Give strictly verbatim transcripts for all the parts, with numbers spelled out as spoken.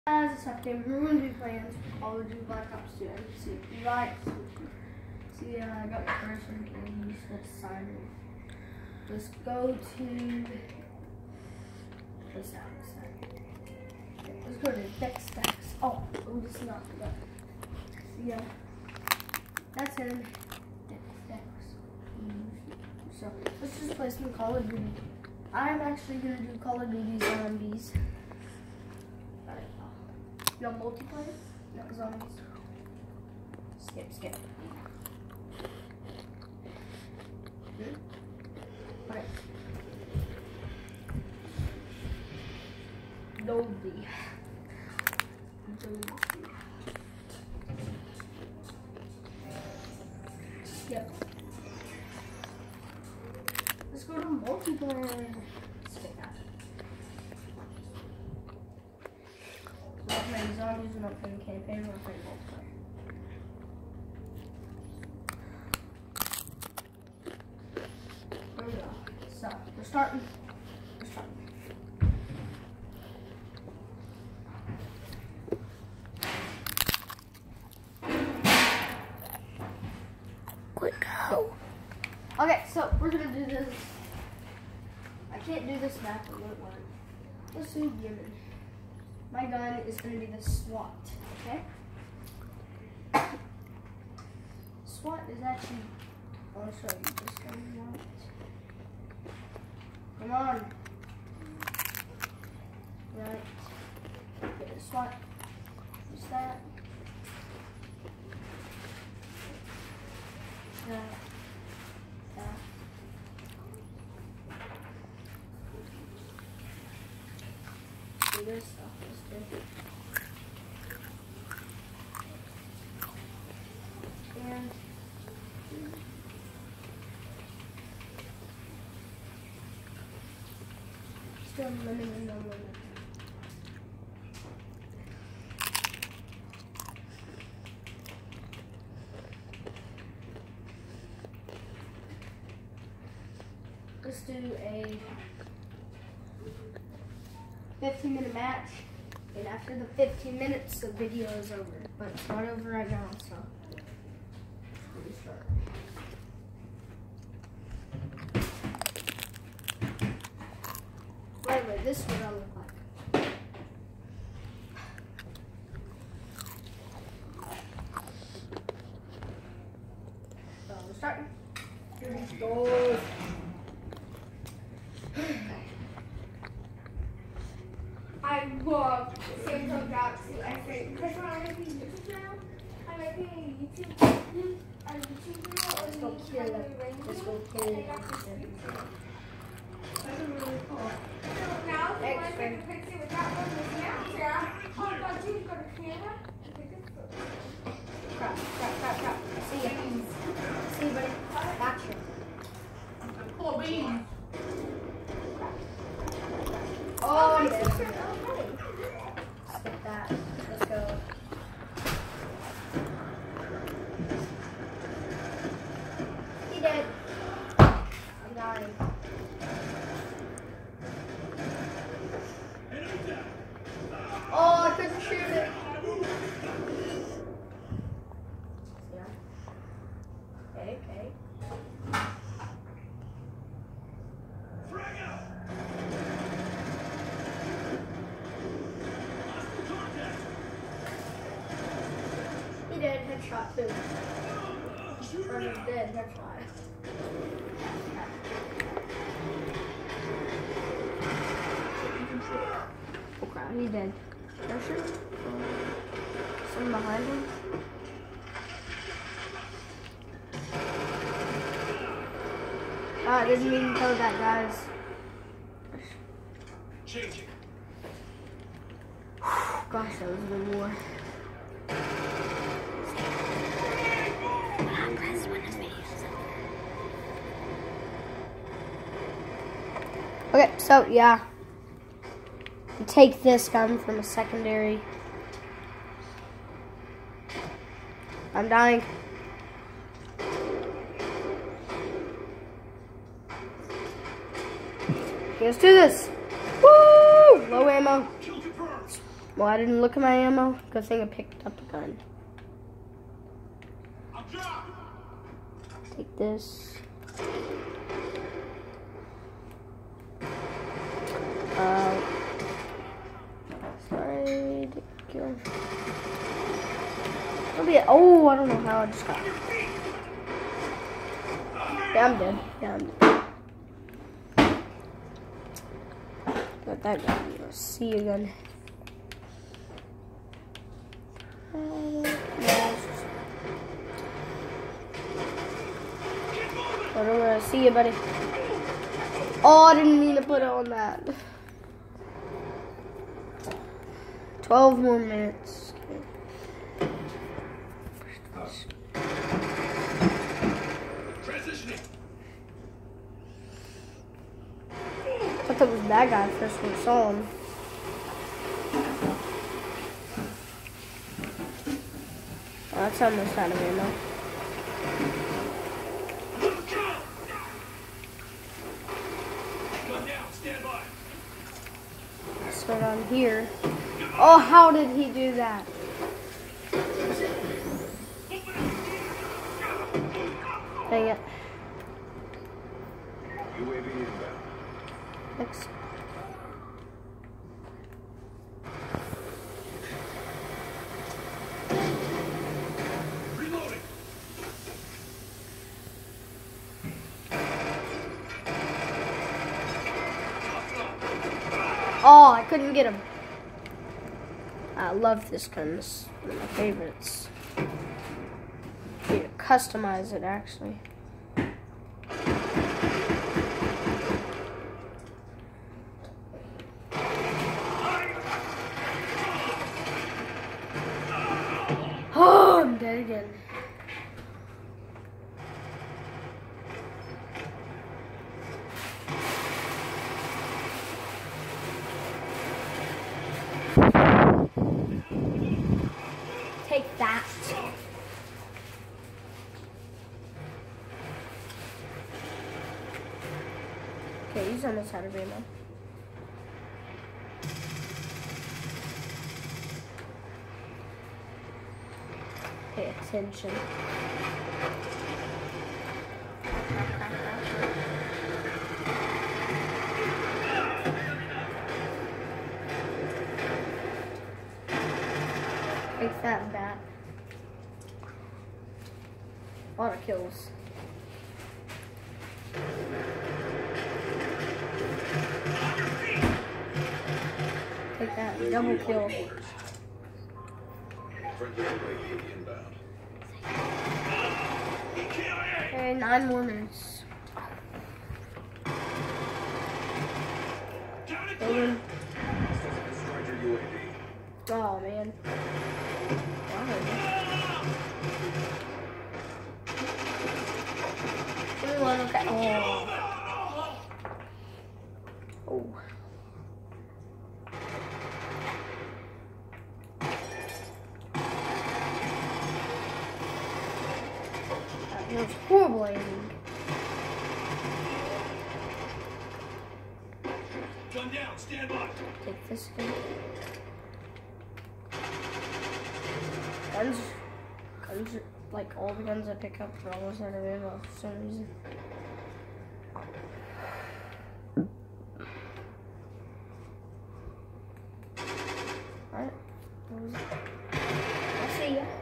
Guys, it's update. We're going to be playing Call of Duty Black Ops two. See, right. See, uh, I got the first one. And let's sign in. Let's go to. What's that? What's that? Okay, let's go to Dex Stacks. Oh, oh, this is not that. Yeah, that's in Dex Stacks. So let's just play some Call of Duty. I'm actually going to do Call of Duty Zombies. No multiplayer? No zombies. Skip, skip. Hmm? Okay. Dolby. Dolby. Skip. Let's go to multiplayer. Skip that. We're not playing zombies, we're not playing campaign, we're not playing multiplayer. Here we go. So, we're starting. We're starting. Quick go. Okay, so we're gonna do this. I can't do this map, it won't work. Let's do Yemen. My gun is going to be the SWAT, okay? SWAT is actually, I'll show you this gun you want. Come on. Right. Okay, the SWAT. What's that? That. That. Do this stuff. And still lemon and no lemon. Let's do a fifteen minute match. And after the fifteen minutes, the video is over. But it's not over right now, so let's start. Wait, wait, this is what I look like. So we're starting. Here we go. I love Samsung Galaxy S eight because when I make a YouTube channel, I make a YouTube, a YouTube video, Let's go kill them. Let's go kill them. That's really cool. So now, if I take a picture with that one with Snapchat, all I gotta do is go to camera and take a photo. Crap, crap, crap, crap. See ya. See you, buddy. Gotcha. Cool beans. Oh, yeah. Skip that. Let's go. He did. I'm dying. Oh, I couldn't shoot it. Yeah. Okay, okay. He did headshot too. Or he's dead headshot. Oh crap, he's dead. Pressure? Someone behind him? Ah, I didn't mean to kill that, guys. Changing. Gosh, that was a good war. Okay, so yeah, you take this gun from a secondary. I'm dying. Okay, let's do this. Woo! Low ammo. Well, I didn't look at my ammo. Good thing I picked up a gun. Take this. Uh, sorry to kill. Oh, I don't know how I just got. Yeah, I'm dead. Yeah, I'm dead. Got that gun. Let's see you again. Uh, yeah, I don't want to see you, buddy. Oh, I didn't mean to put it on that. Twelve more minutes. I thought it was that guy first when I saw him. Oh, that's almost out of ammo. So on here. Oh, how did he do that? Dang it. U A V inbound. Thanks. Reloading. Oh, I couldn't get him. I love this gun. This is one of my favorites. You need to customize it, actually. Oh, I'm dead again. Take that. Okay, he's almost out of ammo. Pay attention. Take that back. A lot of kills. Take that, double kill. Friendly U A V inbound. Okay, nine more minutes. Building. Striker U A V. Oh man. Give me one, okay. Oh. Oh. That was horrible aiming. Gun down, stand by. Take this gun. Guns, guns, like all the guns I pick up are almost out of ammo for some reason. Alright, what was it? I'll see ya.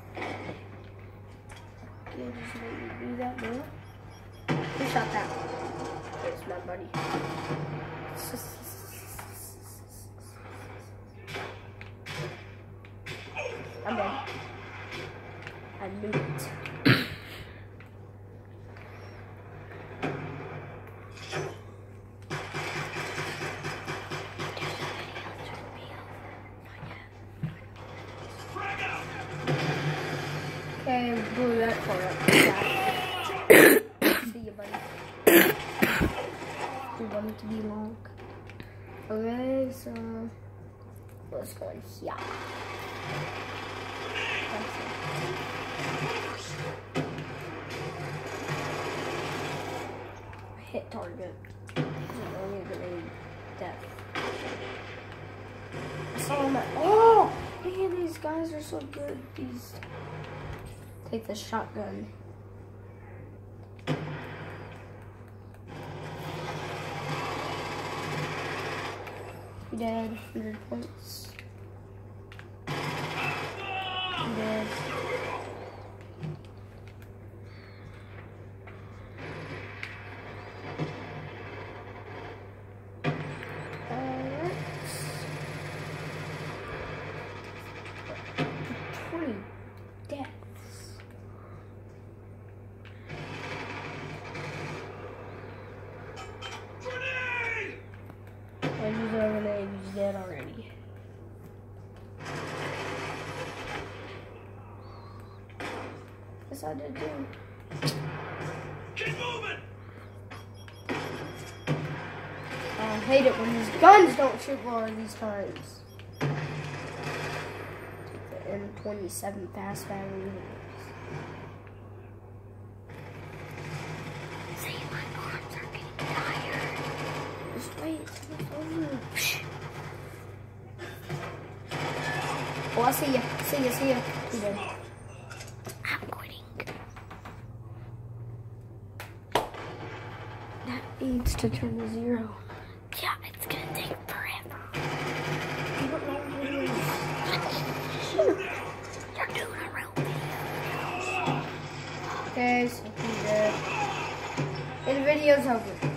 Yeah, just let you do that, bro. Who shot that? It's my buddy. I'm dead. I knew it. Okay, blew that part up. See you, buddy. You want it to be long. Okay, so let's go in here. Hit target. Only grenade death. I saw him at. Oh! so good. These. Take the shotgun. You dead. one hundred points. You dead. twenty deaths. Grenade! I used a grenade, he's dead already. Yes, I did too. Keep moving! I hate it when these guns don't shoot more these times. Take the M twenty-seven fast battery. See, my arms are getting tired. Just wait, it's over. Oh, I see ya. See ya, see ya. You dead. I'm quitting. That needs to turn to zero. Yeah, it's gonna take forever. You don't know what it is. You're doing a real video. Okay, so he's dead. And the video's over.